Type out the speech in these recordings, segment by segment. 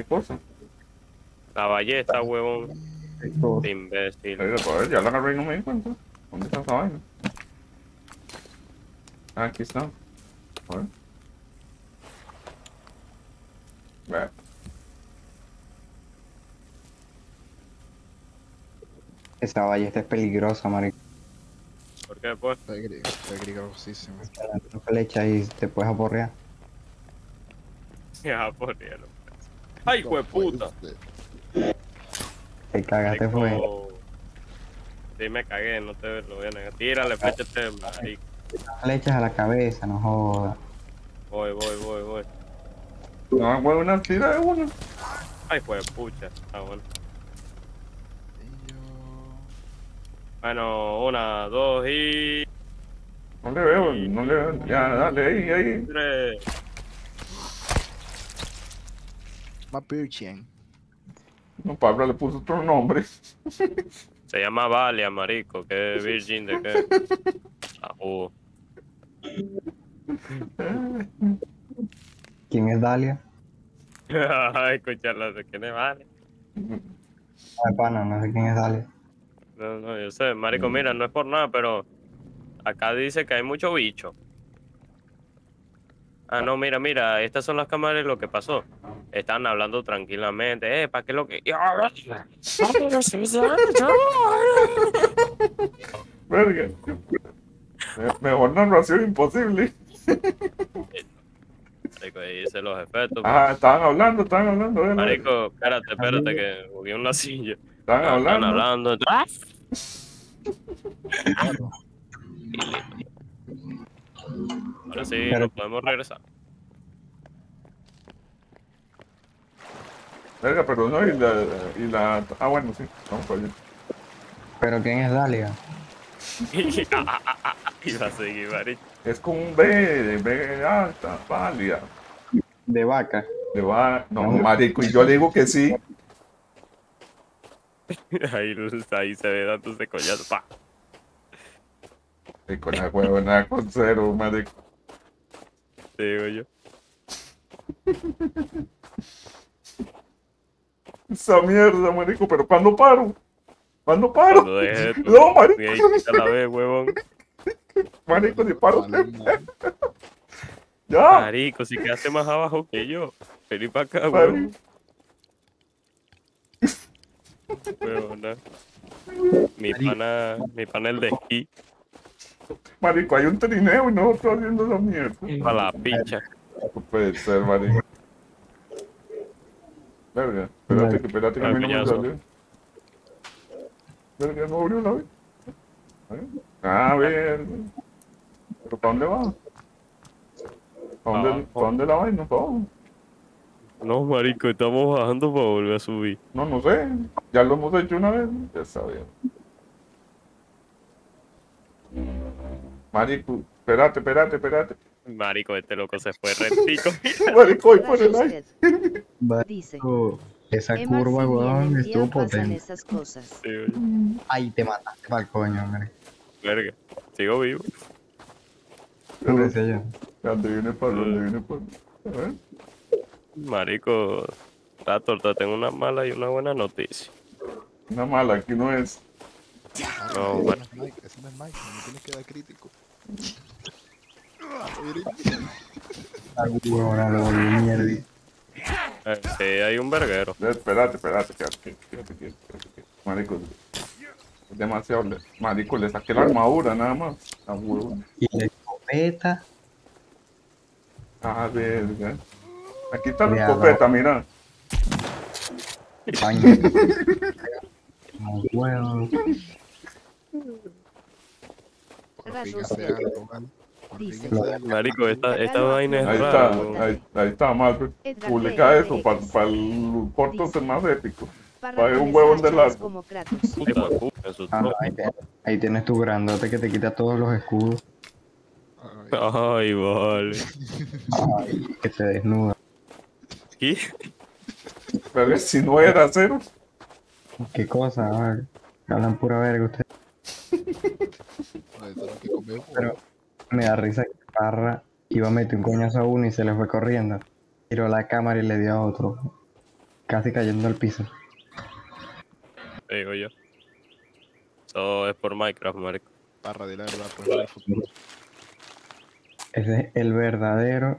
¿Qué cosa? La ballesta, huevón. ¿Qué cosa? De imbécil. Pero, pues, ya la agarré y no me di cuenta. ¿Dónde está esa vaina? Ah, aquí está. A ver. Ve. Esa ballesta es peligrosa, marico. ¿Por qué, pues? Peligrosísimo. Una flecha y te puedes aporrear. Ya, por hielo. ¡Ay, hijo de puta! Te cagaste fue. Marico. Sí, me cagué, no te lo voy a negar. Tírale, flecha este marico. Flechas a la cabeza, no jodas. Voy. No, huevo, una tira de una. Ay, hijo de pucha. Ah, bueno. Bueno, 1, 2 y No le veo, no le veo. Ya, dale, ahí. 3. Mapuchen. No, Pablo le puso otro nombre. Se llama Valia, marico. ¿Qué virgin de qué? Ajú. ¿Quién es Dalia? Ay, escucharla de quién es Valia. Ay, pana, no sé quién es Dalia. No, yo sé, marico, mira, no es por nada, pero acá dice que hay mucho bicho. Ah, no, mira, estas son las cámaras y lo que pasó. Están hablando tranquilamente, ¿para qué lo que...? Verga. Mejor narración imposible. Marico, ahí dice los efectos. Ah, estaban hablando, ven. Marico, espérate, que moví una silla. Estaban Ah, están hablando. hablando. Ahora sí, Pero- nos podemos regresar. Verga, pero no, y la. Ah, bueno, sí, vamos para allá. ¿Pero quién es Dalia? Iba a seguir, marico. Es con un B alta, válida. De vaca. Le va. No, marico, y yo le digo que sí. Ahí se ve dándose collazo. Pa. Y con la huevona con cero, marico. Te digo yo. Esa mierda, marico, pero ¿cuándo paro? ¿Cuándo paro? Cuando deje tu... No, marico. Ni ahí quita la vez, huevón. Marico, si paro. Vale, man. Ya. Marico, si quedaste más abajo que yo. Vení para acá, huevón. Huevona. Mi pana el de esquí. Marico, hay un trineo y nosotros haciendo esa mierda. A la picha. No puede ser, marico. Verga, espérate que a mí no me Coñazo. salió. Verga, no abrió la vez. A ver. ¿Pero para dónde va? ¿Para dónde la vaina? ¿Para dónde? No, marico, estamos bajando para volver a subir. No sé. Ya lo hemos hecho una vez. Ya sabía. Marico, espérate. Marico, este loco se fue retico. Marico, voy por el aire. Dice, Esa Emma, curva, si bien weón, en estuvo Tian pasan potente. esas cosas. Sí, oye. Ay, te mataste pa'l coño, hombre. Verga, sigo vivo. ¿Qué decía yo? ¿Dónde viene para? A ver. Marico, la torta, tengo una mala y una buena noticia. Una mala, aquí no es. No, Ese bueno. no es Mike, ese no es Mike, no tienes que dar crítico. Ay, huevona, lo volví mierda. Sí, hay un verguero. Espérate, quédate. Marico, es demasiado. Marico, le saqué la armadura nada más. A huevo. Y la escopeta. Ah, verga. Aquí está la Ya, escopeta, mira. Coño. No puedo. Por fin hace algo, ¿vale? Por fin Dice, hace algo. Marico, esta vaina es Ahí rara. está, weón. ahí está, más. Publica eso para el corto ser más épico. Para un huevón de largo. como Kratos. Puta, me asustó. Ah, ahí tienes tu grandote que te quita todos los escudos. Ay, Ay, vale. Ay, que te desnuda. ¿Qué? Pero si no era cero. Qué cosa, vale. Hablan pura verga ustedes. no, eso es lo que comemos. Pero me da risa que Parra iba a meter un coñazo a uno y se le fue corriendo. Tiró la cámara y le dio a otro. casi cayendo al piso. Te digo yo. Eso es por Minecraft, marico. Parra, di la verdad, pues del futuro. Ese es el verdadero.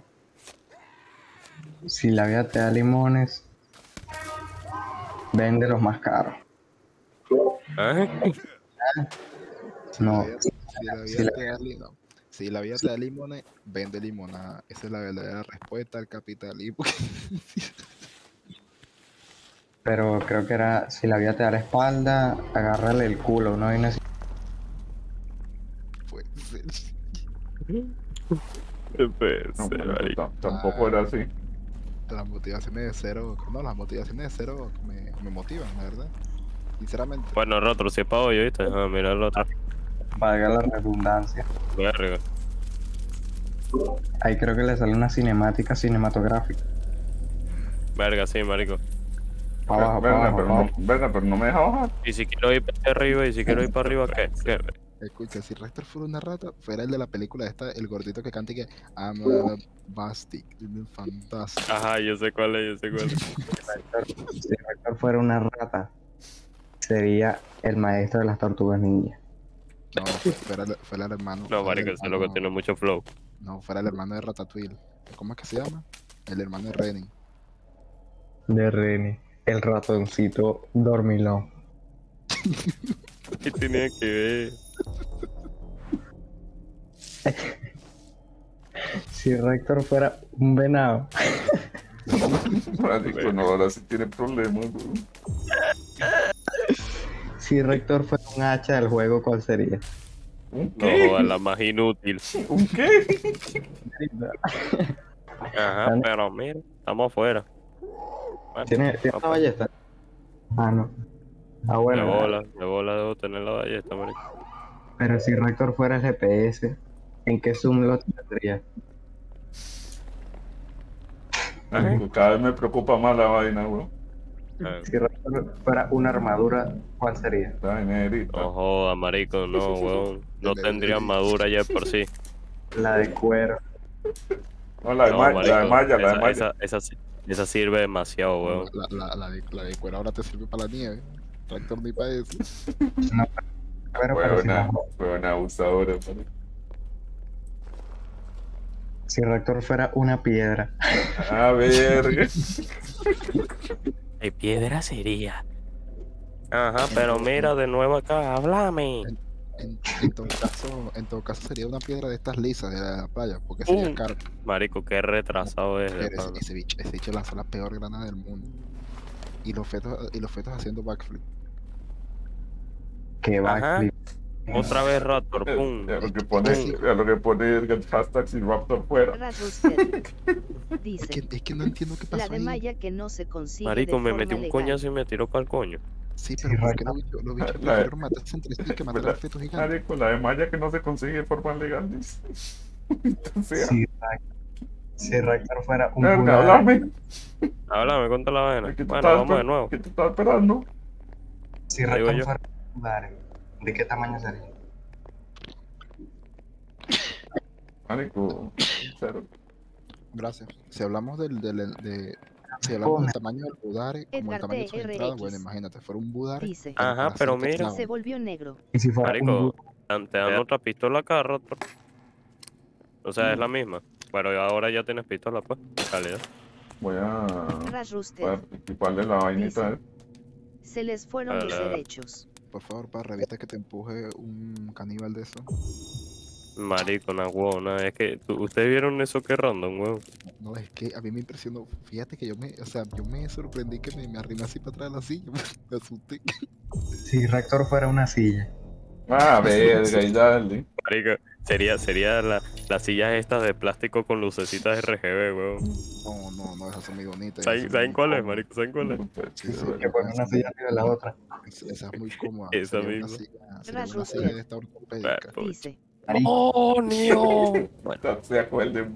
Si la vida te da limones, vende los más caros. ¿Ah? No, Si la vida te da limones, vende limonada. Esa es la verdadera respuesta al capitalismo. pero creo que era, si la vida te da la espalda, agárrale el culo, ¿no? Puede ser. No, Marico. marico, tampoco era así. Las motivaciones de cero, no, las motivaciones de cero me motivan, la verdad. Sinceramente. Bueno, el otro sí es para hoy, ¿viste? Ah, mira el otro. Valga la redundancia. Verga. Ahí creo que le sale una cinemática cinematográfica. Verga, sí, marico. Para abajo, para Verga, abajo, pero pa' no, abajo. verga, pero no me deja bajar. Y si quiero ir para arriba, y si quiero ir para arriba, ¿qué? ¿Qué? Escucha, si Rector fuera una rata, fuera el de la película esta, el gordito que canta y que I'm a bastic, fantastic. Ajá, yo sé cuál es, yo sé cuál es. Si Rector fuera una rata, sería el maestro de las tortugas ninja. No, fuera el hermano. No, fuera marico, el ese loco hermano- tiene mucho flow. No, fuera el hermano de Ratatouille. ¿Cómo es que se llama? El hermano de Renny. De Rene, el ratoncito dormilón. ¿Qué tenía que ver? Si Rector fuera un venado, Marico, no, ahora sí tiene problemas, güey. si Rector fuera un hacha del juego, ¿cuál sería? ¿Un No qué? jodas, la más inútil. ¿Un qué? Ajá, pero mira, estamos afuera. Bueno, ¿Tiene una papá, ballesta? Ah, no. Ah, bueno. de bola debo tener la ballesta, marico. Pero si Rector fuera el GPS, ¿en qué zoom lo tendría? Marico, cada vez me preocupa más la vaina, güey. Ah, Si Rector fuera una armadura, ¿cuál sería? La vaina no jodas, marico, no, weón. No tendría armadura ya por sí. La de cuero. No, la de No, Maya, marico, la de Maya, la de Maya. esa sirve demasiado, weón. La de cuero ahora te sirve para la nieve. Rector ni para eso. No, pero Fue si, una, no- fue una abusadora, marico. si Rector fuera una piedra, A ver. ¿Qué piedra sería? Ajá, pero mira de nuevo acá, háblame. En todo caso sería una piedra de estas lisas de la playa, porque sería caro. Marico, qué retrasado es de Pero pana. ese bicho lanzó la peor granada del mundo. Y los fetos haciendo backflip. que va Ajá. a clip. Otra vez Raptor, pum. A lo que pone el hashtag si Raptor fuera. Rasusted. Dice, Es que no entiendo qué la pasó de ahí. Maya que no se consigue Marico, de me forma metí un legal. coñazo y me tiró para el coño. Sí, Sí, pero ¿por qué Rector. los bichos La- prefirieron matarse entre sí que matar a ¿Verdad? los fetos gigantes? Marico, la de Maya que no se consigue de forma legal, dice. Entonces, Si Rector fuera un verga, Buda, háblame. Háblame, cuenta la vaina. ¿Qué tú Bueno, estabas vamos de nuevo. ¿Qué tú estabas esperando? si digo Rector yo. fuera un Buda, ¿de qué tamaño sería? Marico, cero. Gracias. Si hablamos si hablamos del tamaño del budare, como el Edgar tamaño de su entrada, TRX. bueno, imagínate, fuera un budare. Dice, Ajá, para pero hacerte mira. clavo. se volvió negro. Y si fuera un Marico, Buda, te dan otra pistola acá, Raptor. O sea, es la misma. Pero ahora ya tienes pistola, pues. Calidad. Voy a Rasusted. equiparle la vainita. Dice. Se les fueron los Ala. derechos. Por favor, para revista que te empuje un caníbal de eso. Marico, una huevona. Es que, ¿ustedes vieron eso que random, weón? No, es que a mí me impresionó. Fíjate que yo me sorprendí que me arrimé así para atrás de la silla. Me asusté. si Rector fuera una silla, Ah, verga, y dale. Marico, sería las sillas estas de plástico con lucecitas RGB, weón. No, esas son muy bonitas. ¿Saben cuál es, marico? ¿Saben cuál es? Sí, sí, que pone una silla arriba de la otra. Esa es muy cómoda. Esa Sería misma. sería una silla de esta ortopédica. Pues, Dice, ¡Oh, Neo! Bueno, Se acuerden.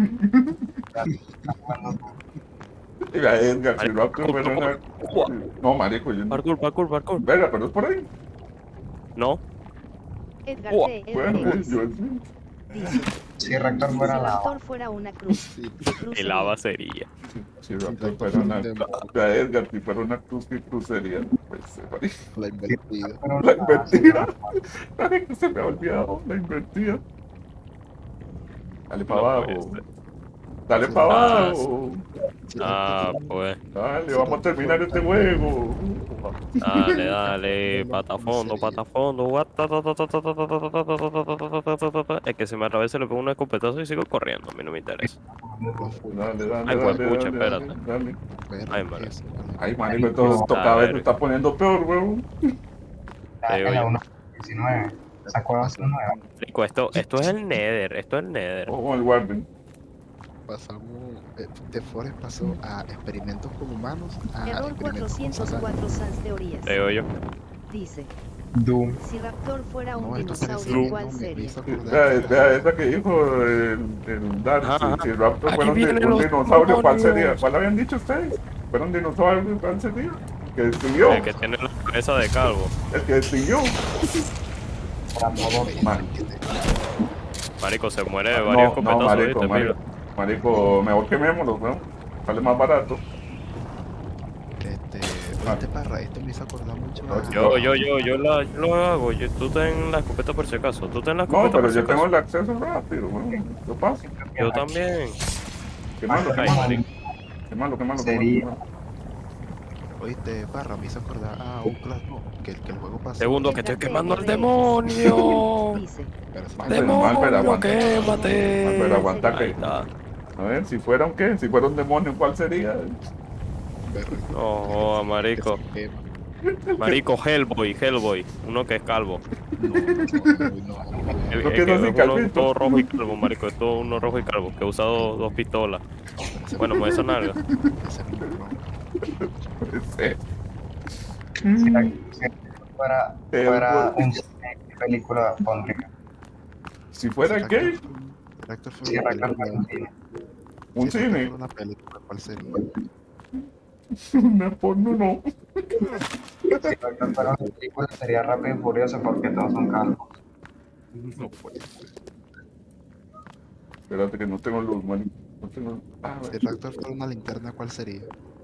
Y la Edgar, si Raptor fuera una. No, marico, yo no. parkour. Verga, pero es por ahí. No, Edgar Bueno, TRX. yo Dice, Si Rector Si fuera lava. Raptor fuera una cruz, Sí, ¿qué cruz Y sería? lava sería. Si Raptor fuera una... Ya Edgar, si fuera una cruz, ¿qué cruz sería? Pues, la invertida. Pero la sí, invertida. Marico, se me ha olvidado, la invertida. Dale para No abajo. puede ser. Dale Sí, para ah, abajo. Si Ah, Raptor pues. Dale, Sí, vamos a terminar este juego. Dale, dale, pata fondo, pata fondo. Es que si me atravieso le pongo un escopetazo y sigo corriendo, a mí no me interesa. Dale, dale, Ay, dale, huepucha, dale, dale, espérate. dale. Ay, marico. eso, Ay, marico, esto cada vez se está poniendo peor, weón. en la 1.19. Esa cueva es nueva. Marico, esto es el Nether, esto es el Nether. Ojo con el Warden. pasamos, de Forest pasó a experimentos con humanos a Error experimentos con Satán. 404 Sans teorías. Digo yo. Dice, Doom. si Raptor fuera un No, esto parece dinosaurio, ¿cuál me sería? hizo acordar Vea esa que dijo el Dark. Ajá. Si Raptor Aquí fuera vienen un los dinosaurio, ¿cuál sería? demonios. ¿Cuál habían dicho ustedes? ¿Fuera un dinosaurio, cuál sería? Que destruyó. El que tiene la cabeza de calvo. El que destruyó. Man. Marico, se muere de varios escopetazos, marico, ¿viste? marico. Marico, mejor quemémoslo, ¿no? Sale más barato. Oíste, Parra, esto me hizo acordar mucho a... Yo lo hago. Tú ten la escopeta por si acaso. Tú ten la No, escopeta pero por si yo tengo acaso. el acceso rápido, weón. Yo paso. Yo también. Quémalo, Ay, quémalo. marico. Quémalo. Sería- Oíste, Parra, me hizo acordar a un plasma que el juego pasó. Segundo, que estoy Edgar quemando al TRX. demonio. Dice, Pero se Mal, me- mal, pero ¡Demonio, aguanta. quémate! Pero aguanta Ahí que. está. A ver, si fuera un qué, si fuera un demonio, ¿cuál sería? Berry. No, joda, marico. Que Marico, Hellboy. Uno que es calvo. no. El, Lo el que no que hace es uno calvito. todo rojo y calvo, marico. Es todo uno rojo y calvo. Que usa dos pistolas. Bueno, me esa nalga. Ese no, Ese. Si fuera un cine, ¿qué película pondría? Si fuera qué, Rector fue Si una Rector fuera un película. cine. un Si Rector cine. fuera una película, ¿cuál sería? Una porno no. Si Rector fuera una película sería Rápido y Furioso porque todos son calvos. No puede ser. Espérate que no tengo luz, man. No tengo. Ah, Si Rector fuera una linterna, ¿cuál sería?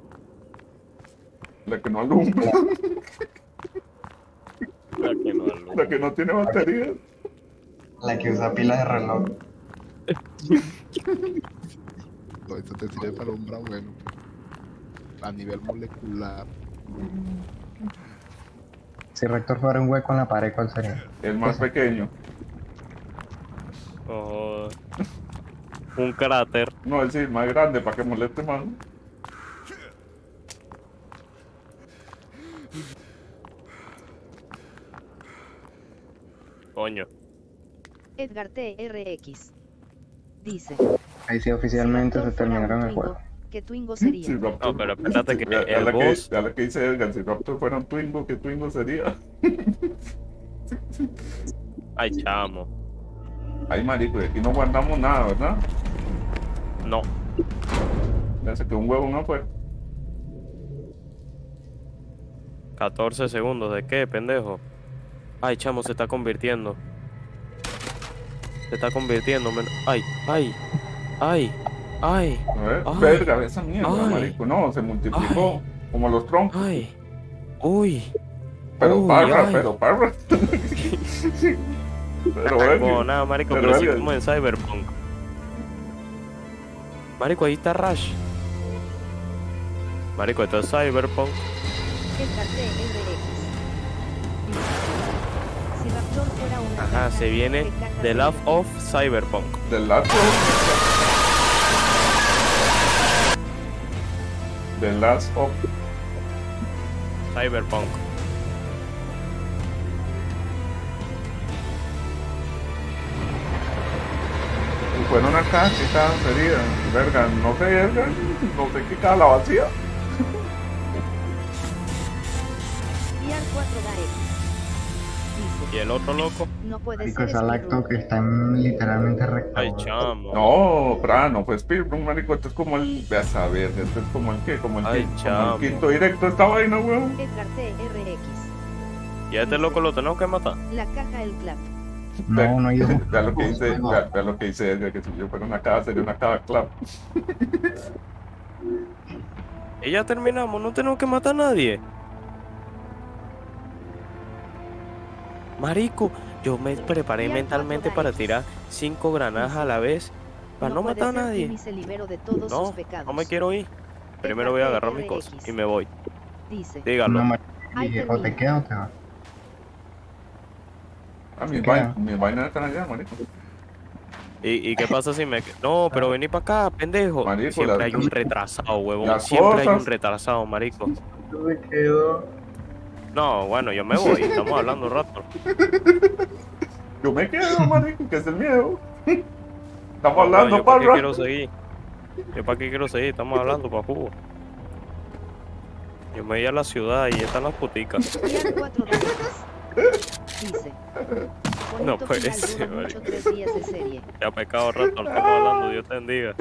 la que no alumbra, la que no tiene batería. La que usa pilas de reloj. No, esto te sirve para alumbrar, bueno. A nivel molecular. Si Rector fuera un hueco en la pared, ¿cuál sería? El más pequeño. Oh, un cráter. No, es decir, más grande para que moleste más. Coño. Edgar TRX. Dice, Ahí sí oficialmente si se Raptor fuera terminaron un el juego. Twingo, ¿qué Twingo sería? Si Raptor- No, pero espérate que Vea el la boss- vea la que dice Edgar, si Raptor fuera un Twingo, ¿qué Twingo sería? Ay, chamo. Ay, marico, y aquí no guardamos nada, ¿verdad? No. Ya se quedó un huevo no fue. 14 segundos. ¿De qué, pendejo? Ay, chamo, se está convirtiendo. Se está convirtiendo. Ay. A ver, Ay. verga, esa mierda, Ay. marico. No, se multiplicó. Como los troncos. Ay. Uy. Pero Uy, parra, ay. pero parra. Pero No, verga. nada, marico, Pero pero sí verga. como en Cyberpunk. Marico, ahí está Rush. Marico, esto es Cyberpunk. Edgar TRX. Dice, si Raptor fuera una Ajá, caja, se viene ¿qué caja The sería? Love of Cyberpunk. Del Last The Last of. Cyberpunk. Si fuera una caja, ¿qué caja sería? Verga, no sé, verga. No sé qué caja la vacía. Piar 4 Darex. ¿Y Dice, el otro loco? no puede Marico, ser esa lacto que speedrunner. está literalmente recta. Ay, weón. chamo. No, Prano, pues Speedrun, marico, esto es como el. Ve a saber, esto es como el que, como el, Ay, como chamo. el quinto directo de esta vaina, weón. Edgar TRX. ¿Y a este loco lo tenemos que matar? La caja El Clap. No, no hay dos. Vea lo que dice, vea lo que dice Edgar, que si yo fuera una caja sería una caja clap. Y ya terminamos, no tenemos que matar a nadie. Marico, yo me preparé Enviar mentalmente 4 para Garex. tirar 5 granadas a la vez para no puede matar a ser que nadie. ni se liberó de todos No, sus pecados. no me quiero ir. Primero voy a agarrar mis cosas y me voy. Dice, Dígalo. No, Ahí dije, o te termina. quedas o te vas. Ah, Se queda. mis vainas están allá, marico. ¿Y qué pasa si me... No, pero vení para acá, pendejo. Marico, Siempre las- hay un retrasado, huevón. las Siempre hay un cosas- retrasado, marico. Yo me quedo. No, bueno, yo me voy. Estamos hablando un rato. Yo me quedo, marico, que es el miedo. Estamos No, hablando, yo para qué parra. quiero seguir. Yo para qué quiero seguir. Estamos hablando para Cuba. Yo me voy a la ciudad y están las puticas. Enviar 4 Garex. Dice, No bonito puede final, ser, duró mucho, marico. 3 días de serie. Ya pecado rato, no estamos hablando. Dios te bendiga.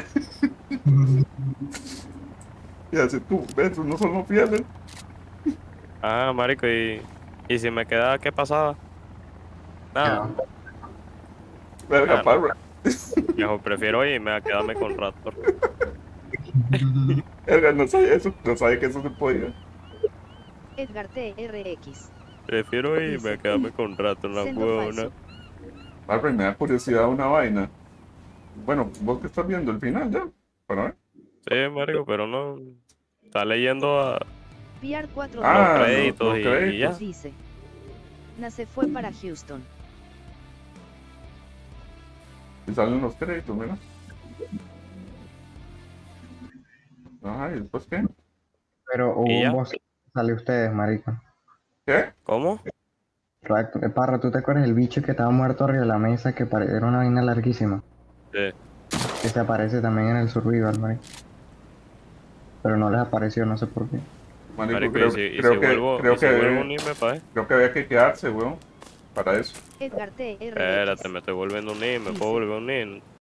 Y así tú, ves, no somos fieles. Ah, marico, y si me quedaba, ¿qué pasaba? Nada, Verga, no. parra. mejor prefiero irme a quedarme con Raptor. Verga, no sabía eso, no sabía que eso se podía. Edgar TRX. Prefiero irme a quedarme con Raptor, la Sendo huevona. falso. Parra, y me da curiosidad una vaina. Bueno, vos que estás viendo el final ya, para ver. Sí, marico, pero no. Está leyendo a Enviar 4 Ah, los Garex. créditos los y créditos. ya. Dice, Nace fue para Houston. Y salen los créditos, mira. Ajá, ¿y después qué? Pero hubo ¿Y ya? un boss que sale ustedes, marico. ¿Qué? ¿Cómo? Parra, ¿tú te acuerdas del bicho que estaba muerto arriba de la mesa que era una vaina larguísima? Sí. Que se aparece también en el survival, marico. Pero no les apareció, no sé por qué. Marico, Marico, creo, y si creo que, vuelvo, creo y si que, vuelvo a unirme, pa' creo que había que quedarse, weón, para eso. Edgar TRX. Espérate, me estoy volviendo a unir, me puedo volver a unir.